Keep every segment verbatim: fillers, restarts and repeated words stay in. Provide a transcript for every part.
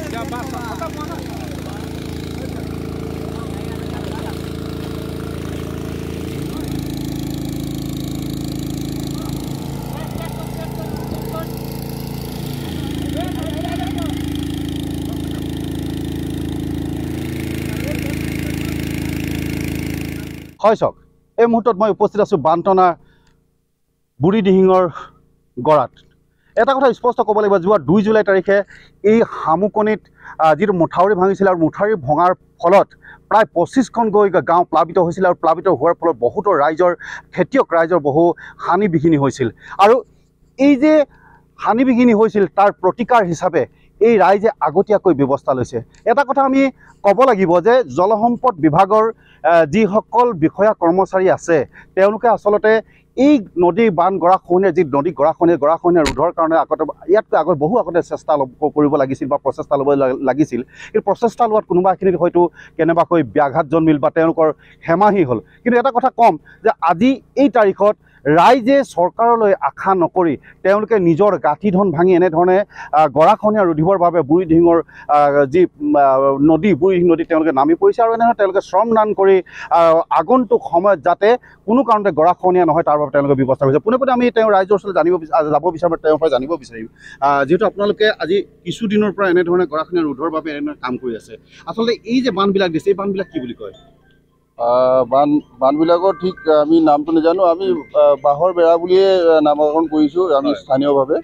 হয় চাওক এই মুহূৰ্তত মই উপস্থিত আছোঁ বানটনা বুঢ়ীদিহিঙৰ গড়াত। এটা কথা স্পষ্ট ক'ব লাগিব, যোৱা দুই জুলাই তাৰিখে এই শামুকনিত যিটো মথাউৰি ভাঙিছিল আৰু মথাউৰি ভঙাৰ ফলত প্ৰায় পঁচিছখনকৈ গাঁও প্লাবিত হৈছিল আৰু প্লাবিত হোৱাৰ ফলত বহুতো ৰাইজৰ খেতিয়ক ৰাইজৰ বহু হানি বিঘিনি হৈছিল। আৰু এই যে হানি বিঘিনি হৈছিল তাৰ প্ৰতিকাৰ হিচাপে এই ৰাইজে আগতীয়াকৈ ব্যৱস্থা লৈছে। এটা কথা আমি ক'ব লাগিব যে জলসম্পদ বিভাগৰ যিসকল বিষয়া কৰ্মচাৰী আছে তেওঁলোকে আচলতে এই নদীৰ বান গৰাখহনীয়া যি নদী গৰাখহনীয়া গৰাখহনীয়া ৰোধৰ কাৰণে আগতে ইয়াতকৈ আগত বহু আগতে চেষ্টা কৰিব লাগিছিল বা প্ৰচেষ্টা ল'ব লাগিছিল। কিন্তু প্ৰচেষ্টা লোৱাত কোনোবাখিনিত হয়তো কেনেবাকৈ ব্যাঘাত জন্মিল বা তেওঁলোকৰ হেমাহি হ'ল। কিন্তু এটা কথা ক'ম যে আজি এই তাৰিখত ৰাইজে চৰকাৰলৈ আশা নকৰি তেওঁলোকে নিজৰ গাঁঠি ধন ভাঙি এনেধৰণে গৰাখহনীয়া ৰোধিবৰ বাবে বুঢ়ীদিহিঙৰ যি নদী বুঢ়ীদিহিং নদী তেওঁলোকে নামি পৰিছে আৰু এনেধৰণে তেওঁলোকে শ্ৰমদান কৰি আগন্তুক সময়ত যাতে কোনো কাৰণতে গৰাখহনীয়া নহয় তাৰ বাবে তেওঁলোকে ব্যৱস্থা কৰিছে। পোনে পোনে আমি তেওঁ ৰাইজৰ ওচৰলৈ জানিব যাব বিচাৰোঁ, তেওঁৰ পৰা জানিব বিচাৰিম যিহেতু আপোনালোকে আজি কিছুদিনৰ পৰা এনেধৰণে গৰাখহনীয়া ৰোধৰ বাবে এনেধৰণে কাম কৰি আছে। আচলতে এই যে বানবিলাক দিছে এই বানবিলাক কি বুলি কয়? বান বানবিলাকৰ ঠিক আমি নামটো নাজানো, আমি বাঁহৰ বেৰা বুলিয়ে নামকৰণ কৰিছোঁ আমি স্থানীয়ভাৱে।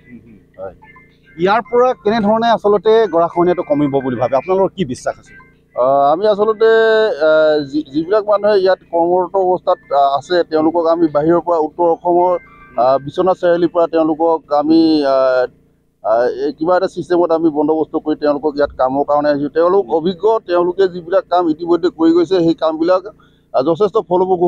ইয়াৰ পৰা কেনেধৰণে আচলতে গৰাখহনীয়াটো কমিব বুলি ভাবে আপোনালোকৰ কি বিশ্বাস আছে? আমি আচলতে যিবিলাক মানুহে ইয়াত কৰ্মৰত অৱস্থাত আছে তেওঁলোকক আমি বাহিৰৰ পৰা উত্তৰ অসমৰ বিশ্বনাথ চাৰিআলিৰ পৰা তেওঁলোকক আমি কিবা এটা ছিষ্টেমত আমি বন্দবস্ত কৰি তেওঁলোকক ইয়াত কামৰ কাৰণে আহিছোঁ। তেওঁলোক অভিজ্ঞ, তেওঁলোকে যিবিলাক কাম ইতিমধ্যে কৰি গৈছে সেই কামবিলাক যথেষ্ট ফলপ্ৰসূ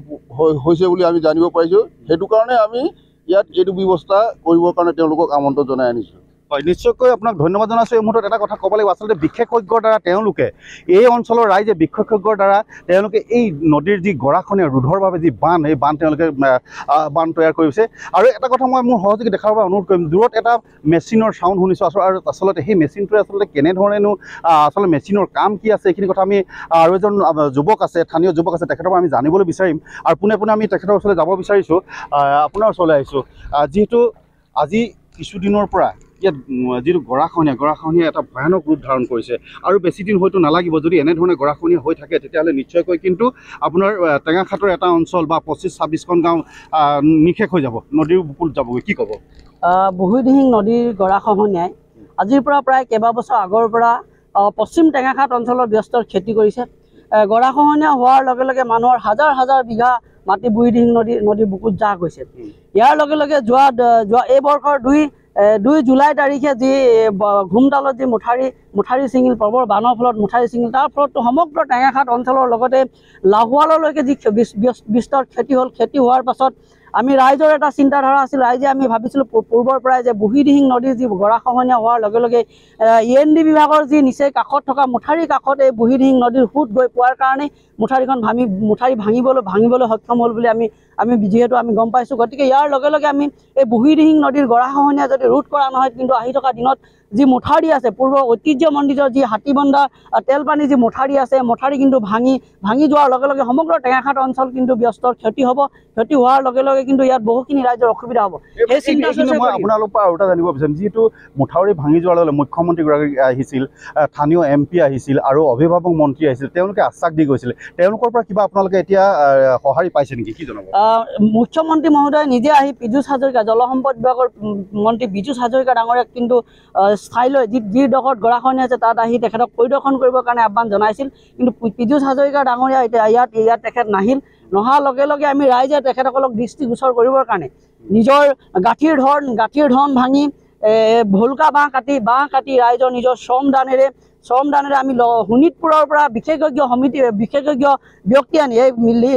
হৈছে বুলি আমি জানিব পাৰিছোঁ। সেইটো কাৰণে আমি ইয়াত এইটো ব্যৱস্থা কৰিবৰ কাৰণে তেওঁলোকক আমন্ত্ৰণ জনাই আনিছোঁ। হয়, নিশ্চয়কৈ আপোনাক ধন্যবাদ জনাইছোঁ। এই মুহূৰ্তত এটা কথা ক'ব লাগিব, আচলতে বিশেষজ্ঞৰ দ্বাৰা তেওঁলোকে এই অঞ্চলৰ ৰাইজে বিশেষজ্ঞৰ দ্বাৰা তেওঁলোকে এই নদীৰ যি গৰাখহনীয়া ৰোধৰ বাবে যি বান এই বান তেওঁলোকে বান তৈয়াৰ কৰিছে। আৰু এটা কথা মই মোৰ সহযোগী দেখাৰ বাবে অনুৰোধ কৰিম, দূৰত এটা মেচিনৰ চাউণ্ড শুনিছোঁ আৰু আচলতে সেই মেচিনটোৱে আচলতে কেনেধৰণেনো আচলতে মেচিনৰ কাম কি আছে এইখিনি কথা আমি আৰু এজন যুৱক আছে, স্থানীয় যুৱক আছে, তেখেতৰ পৰা আমি জানিবলৈ বিচাৰিম। আৰু পোনে পোনে আমি তেখেতৰ ওচৰলৈ যাব বিচাৰিছোঁ। আপোনাৰ ওচৰলৈ আহিছোঁ যিহেতু আজি কিছুদিনৰ পৰা ইয়াত যিটো গৰাখহনীয়া গৰাখহনীয়া এটা ভয়ানক ৰূপ ধাৰণ কৰিছে আৰু বেছি দিন হয়তো নালাগিব। যদি এনেধৰণে গৰাখহনীয়া হৈ থাকে তেতিয়াহ'লে নিশ্চয়কৈ কিন্তু আপোনাৰ টেঙাখাটৰ এটা অঞ্চল বা পঁচিছ ছাব্বিছখন গাঁও নিশেষ হৈ যাব, নদীৰ বুকুত যাবগৈ। কি ক'ব? বুঢ়ীদিহিং নদীৰ গৰাখহনীয়াই আজিৰ পৰা প্ৰায় কেইবাবছৰ আগৰ পৰা পশ্চিম টেঙাখাট অঞ্চলৰ ব্যস্তৰ খেতি কৰিছে। গৰাখহনীয়া হোৱাৰ লগে লগে মানুহৰ হাজাৰ হাজাৰ বিঘা মাটি বুঢ়ীদিহিং নদী নদীৰ বুকুত জাহ গৈছে। ইয়াৰ লগে লগে যোৱা যোৱা এই বৰ্ষৰ দুই দুই জুলাই তাৰিখে যি ঘুমতালত যি মুঠাৰি মুঠাৰি ছিঙিল, প্ৰবল বানৰ ফলত মুঠাৰি ছিঙিল, তাৰ ফলত সমগ্ৰ টেঙাখাট অঞ্চলৰ লগতে লাহোৱাললৈকে যি বিস্তৰ খেতি হ'ল। খেতি হোৱাৰ পাছত আমি ৰাইজৰ এটা চিন্তাধাৰা আছিল, ৰাইজে আমি ভাবিছিলোঁ পূৰ্বৰ পৰাই যে বুঢ়ীদিহিং নদীৰ যি গৰাখহনীয়া হোৱাৰ লগে লগে ই এন ডি বিভাগৰ যি নিচেই কাষত থকা মুঠাৰিৰ কাষত এই বুঢ়ীদিহিং নদীৰ সোঁত গৈ পোৱাৰ কাৰণেই মুঠাৰিখন ভাঙি মুঠাৰি ভাঙিবলৈ ভাঙিবলৈ সক্ষম হ'ল বুলি আমি আমি যিহেতু আমি গম পাইছোঁ। গতিকে ইয়াৰ লগে লগে আমি এই বুঢ়ীদিহিং নদীৰ গৰাখহনীয়া যদি ৰোধ কৰা নহয়, কিন্তু আহি থকা দিনত যি মুঠাৰি আছে পূৰ্ব ঐতিহ্যমণ্ডিত যি হাতীবন্ধা তেলপানী যি মঠাৰি আছে মঠাৰি কিন্তু ভাঙি ভাঙি যোৱাৰ লগে লগে সমগ্ৰ টেঙাখাট অঞ্চল কিন্তু ব্যস্তৰ ক্ষতি হ'ব। ক্ষতি হোৱাৰ লগে লগে কিন্তু ইয়াত বহুখিনি ৰাইজৰ অসুবিধা হ'ব। এই চিন্তা মই আপোনালোকৰ পৰা আৰু এটা জানিব বিচাৰিম, যিহেতু মঠাউৰি ভাঙি যোৱাৰ লগে লগে মুখ্যমন্ত্ৰীগৰাকী আহিছিল, স্থানীয় এম পি আহিছিল আৰু অভিভাৱক মন্ত্ৰী আহিছিল, তেওঁলোকে আশ্বাস দি গৈছিলে, তেওঁলোকৰ পৰা কিবা আপোনালোকে এতিয়া সঁহাৰি পাইছে নেকি? কি জনাব? মুখ্যমন্ত্ৰী মহোদয় নিজে আহি পীযুষ হাজৰিকা জলসম্পদ বিভাগৰ মন্ত্ৰী পীযুষ হাজৰিকা ডাঙৰীয়াক কিন্তু ঠাইলৈ যি যিডোখৰত গৰাখহনীয়া আছে তাত আহি তেখেতক পৰিদৰ্শন কৰিবৰ কাৰণে আহ্বান জনাইছিল। কিন্তু পীযুষ হাজৰিকা ডাঙৰীয়া এতিয়া ইয়াত ইয়াত তেখেত নাহিল। নহাৰ লগে লগে আমি ৰাইজে তেখেতসকলক দৃষ্টিগোচৰ কৰিবৰ কাৰণে নিজৰ গাঁঠিৰ ধন গাঁঠিৰ ধন ভাঙি ভুলকা বাঁহ কাটি বাঁহ কাটি ৰাইজৰ নিজৰ শ্ৰমদানেৰে শ্ৰমদানেৰে আমি শোণিতপুৰৰ পৰা বিশেষজ্ঞ সমিতি বিশেষজ্ঞ ব্যক্তি আনি এই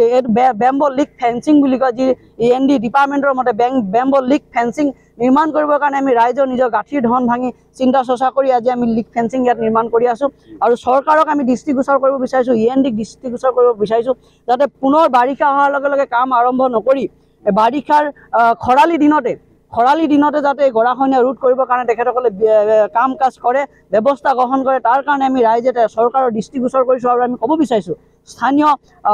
বেম্বো লিক ফেন্সিং বুলি কয়, যি ই এন ডি ডিপাৰ্টমেণ্টৰ মতে বেং বেম্বো লিক ফেন্সিং নিৰ্মাণ কৰিবৰ কাৰণে আমি ৰাইজৰ নিজৰ গাঁঠিৰ ধন ভাঙি চিন্তা চৰ্চা কৰি আজি আমি লিক ফেন্সিং ইয়াত নিৰ্মাণ কৰি আছোঁ। আৰু চৰকাৰক আমি দৃষ্টিগোচৰ কৰিব বিচাৰিছোঁ, ই এন ডিক দৃষ্টিগোচৰ কৰিব বিচাৰিছোঁ, যাতে পুনৰ বাৰিষা অহাৰ লগে লগে কাম আৰম্ভ নকৰি বাৰিষাৰ খৰালি দিনতে খৰালি দিনতে যাতে এই গৰাখহনীয়া ৰোধ কৰিবৰ কাৰণে তেখেতসকলে কাম কাজ কৰে, ব্যৱস্থা গ্ৰহণ কৰে। তাৰ কাৰণে আমি ৰাইজে চৰকাৰৰ দৃষ্টিগোচৰ কৰিছোঁ আৰু আমি ক'ব বিচাৰিছোঁ স্থানীয়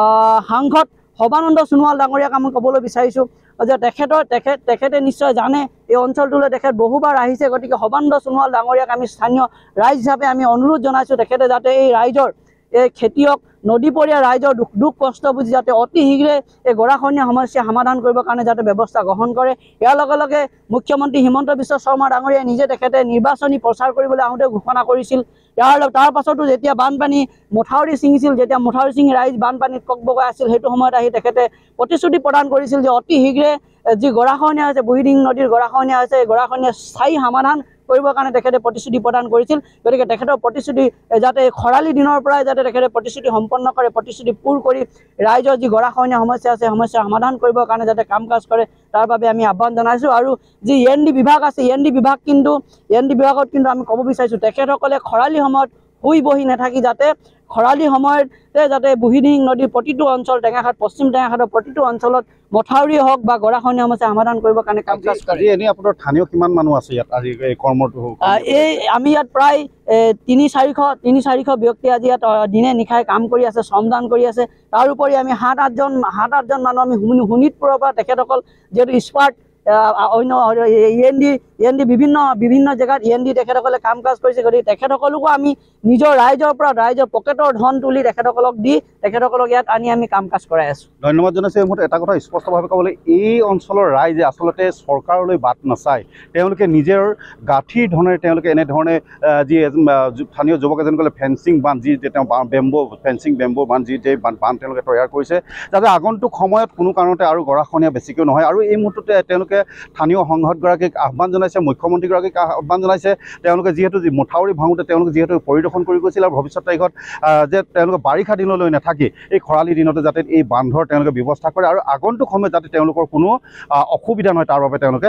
সাংসদ সৰ্বানন্দ সোণোৱাল ডাঙৰীয়াক আমি ক'বলৈ বিচাৰিছোঁ যে তেখেতৰ তেখেত তেখেতে নিশ্চয় জানে এই অঞ্চলটোলৈ তেখেত বহুবাৰ আহিছে। গতিকে সৰ্বানন্দ সোণোৱাল ডাঙৰীয়াক আমি স্থানীয় ৰাইজ হিচাপে আমি অনুৰোধ জনাইছোঁ তেখেতে যাতে এই ৰাইজৰ এই খেতিয়ক নদীপৰীয়া ৰাইজৰ দুখ দুখ কষ্ট বুজি যাতে অতি শীঘ্ৰে এই গৰাখহনীয়া সমস্যা সমাধান কৰিবৰ কাৰণে যাতে ব্যৱস্থা গ্ৰহণ কৰে। ইয়াৰ লগে লগে মুখ্যমন্ত্ৰী হিমন্ত বিশ্ব শৰ্মা ডাঙৰীয়াই নিজে তেখেতে নিৰ্বাচনী প্ৰচাৰ কৰিবলৈ আহোঁতে ঘোষণা কৰিছিল। ইয়াৰ তাৰ পাছতো যেতিয়া বানপানী মথাউৰি ছিঙিছিল, যেতিয়া মথাউৰি ছিঙি ৰাইজ বানপানীত ককবকাই আছিল, সেইটো সময়ত আহি তেখেতে প্ৰতিশ্ৰুতি প্ৰদান কৰিছিল যে অতি শীঘ্ৰে যি গৰাখহনীয়া হৈছে, বুঢ়ীদিহিং নদীৰ গৰাখহনীয়া হৈছে, এই গৰাখহনীয়া স্থায়ী সমাধান কৰিবৰ কাৰণে তেখেতে প্ৰতিশ্ৰুতি প্ৰদান কৰিছিল। গতিকে তেখেতৰ প্ৰতিশ্ৰুতি যাতে খৰালি দিনৰ পৰাই যাতে তেখেতে প্ৰতিশ্ৰুতি সম্পন্ন কৰে, প্ৰতিশ্ৰুতি পূৰ কৰি ৰাইজৰ যি গৰাখহনীয়া সমস্যা আছে সমস্যা সমাধান কৰিবৰ কাৰণে যাতে কাম কাজ কৰে, তাৰ বাবে আমি আহ্বান জনাইছোঁ। আৰু যি ই এন ডি বিভাগ আছে, ই এন ডি বিভাগ কিন্তু ই এন ডি বিভাগত কিন্তু আমি ক'ব বিচাৰিছোঁ তেখেতসকলে খৰালি সময়ত শুই বহি নাথাকি যাতে খৰালি সময়তে যাতে বুঢ়ীদিহিং নদীৰ প্ৰতিটো অঞ্চল, টেঙাখাট পশ্চিম টেঙাখাটৰ প্ৰতিটো অঞ্চলত মথাউৰি হওক বা গৰাখহনীয়া সমস্যা সমাধান কৰিবৰ কাৰণে কাম কাজ কৰে। এনেই আপোনাৰ স্থানীয় কিমান মানুহ আছে ইয়াত আজি এই কৰ্মটো? এই আমি ইয়াত প্ৰায় তিনি চাৰিশ তিনি চাৰিশ ব্যক্তি আজি ইয়াত দিনে নিশাই কাম কৰি আছে, শ্ৰমদান কৰি আছে। তাৰোপৰি আমি সাত আঠজন সাত আঠজন মানুহ আমি শোণিতপুৰৰ পৰা তেখেতসকল যিহেতু স্পাৰ্ট অন্য E N D E N D বিভিন্ন বিভিন্ন জেগাত ই এন ডি তেখেতসকলে কাম কাজ কৰিছে। গতিকে তেখেতসকলকো আমি নিজৰ ৰাইজৰ পৰা ৰাইজৰ পকেটৰ ধন তুলি তেখেতসকলক দি তেখেতসকলক ইয়াত আনি আমি কাম কাজ কৰাই আছোঁ। ধন্যবাদ জনাইছোঁ। এই মুহূৰ্তত এটা কথা স্পষ্টভাৱে ক'বলৈ, এই অঞ্চলৰ ৰাইজে আচলতে চৰকাৰলৈ বাট নাচায়, তেওঁলোকে নিজৰ গাঁঠিৰ ধৰণে তেওঁলোকে এনেধৰণে যি স্থানীয় যুৱক এজন ক'লে ফেঞ্চিং বান্ধ, যি তেওঁ বেম্বো ফেঞ্চিং বেম্বো বান্ধ যি যে বান্ধ তেওঁলোকে তৈয়াৰ কৰিছে যাতে আগন্তুক সময়ত কোনো কাৰণতে আৰু গৰাখহনীয়া বেছিকৈ নহয়। আৰু এই মুহূৰ্ততে তেওঁলোকে স্থানীয় সংসদগৰাকীক আহ্বান জনাইছে, মুখ্যমন্ত্ৰীগৰাকীক আহ্বান জনাইছে, তেওঁলোকে যিহেতু যি মথাউৰি ভাঙোতে তেওঁলোকে যিহেতু পৰিদৰ্শন কৰি গৈছিল আৰু ভৱিষ্যত তাৰিখত যে তেওঁলোকে বাৰিষা দিনলৈ নাথাকি এই খৰালি দিনতে যাতে এই বান্ধৰ তেওঁলোকে ব্যৱস্থা কৰে আৰু আগন্তুক সময়ত যাতে তেওঁলোকৰ কোনো অসুবিধা নহয় তাৰ বাবে তেওঁলোকে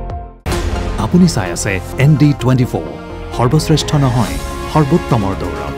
আপুনি চাই আছে এন ডি টুৱেণ্টি ফ'ৰ, সৰ্বশ্ৰেষ্ঠ নহয় সৰ্বোত্তমৰ দৌৰ।